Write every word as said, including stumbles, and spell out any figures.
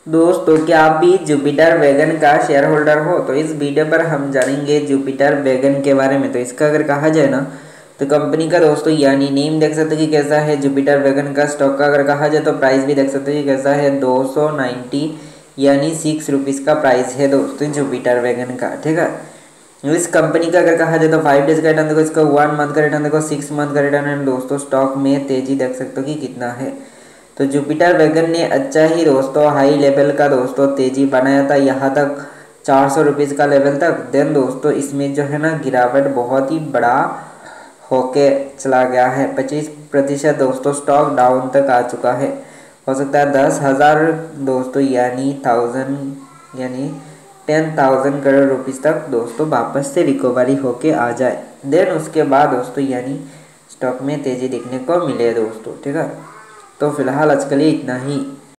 दोस्तों क्या आप भी जुपिटर वैगन का शेयर होल्डर हो? तो इस वीडियो पर हम जानेंगे जुपिटर वैगन के बारे में। तो इसका अगर कहा जाए ना, तो कंपनी का दोस्तों यानी नेम देख सकते हो कि कैसा है। जुपिटर वैगन का स्टॉक का अगर कहा जाए तो प्राइस भी देख सकते हो कि कैसा है, दो सौ नाइन्टी यानी सिक्स रुपीज़ का प्राइस है दोस्तों जुपिटर वैगन का। ठीक है, इस कंपनी का अगर कहा जाए तो फाइव डेज का रिटर्न देखो, इसका वन मंथ का रिटर्न देखो, सिक्स मंथ का रिटर्न है दोस्तों। स्टॉक में तेजी देख सकते हो कि कितना है। तो जुपिटर वैगन ने अच्छा ही दोस्तों हाई लेवल का दोस्तों तेजी बनाया था, यहाँ तक चार सौ रुपीज़ का लेवल तक। देन दोस्तों इसमें जो है ना गिरावट बहुत ही बड़ा होके चला गया है, पच्चीस प्रतिशत दोस्तों स्टॉक डाउन तक आ चुका है। हो सकता है दस हज़ार दोस्तों यानी थाउजेंड यानी टेन थाउजेंड करोड़ रुपीज़ तक दोस्तों वापस से रिकवरी होके आ जाए। देन उसके बाद दोस्तों यानी स्टॉक में तेज़ी देखने को मिले दोस्तों। ठीक है, तो फिलहाल आज के लिए इतना ही।